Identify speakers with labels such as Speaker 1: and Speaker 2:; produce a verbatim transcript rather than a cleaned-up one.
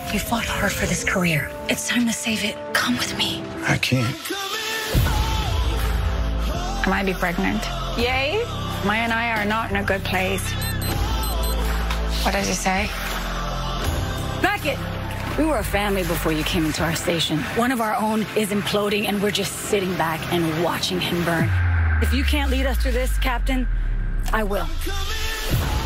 Speaker 1: You fought hard for this career. It's time to save it. Come with me.
Speaker 2: I can't.
Speaker 3: I might be pregnant. Yay? Maya and I are not in a good place. What does he say?
Speaker 1: Beckett! We were a family before you came into our station. One of our own is imploding, and we're just sitting back and watching him burn. If you can't lead us through this, Captain, I will.